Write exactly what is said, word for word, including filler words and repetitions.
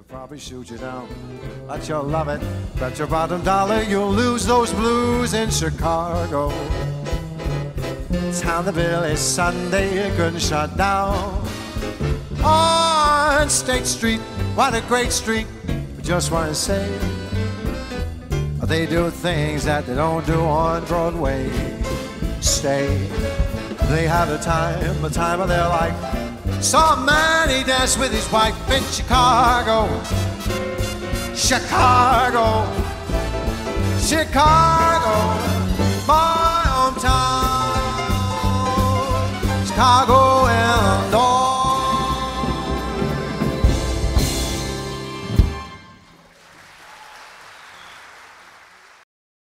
Probably shoot you down, but you'll love it. Bet your bottom dollar you'll lose those blues in Chicago. Town the bill is Sunday, a good shut down. On State Street, what a great street. I just want to say, they do things that they don't do on Broadway. Stay, they had a time, a time of their life. Saw a man, he danced with his wife in Chicago. Chicago, Chicago, my hometown. Chicago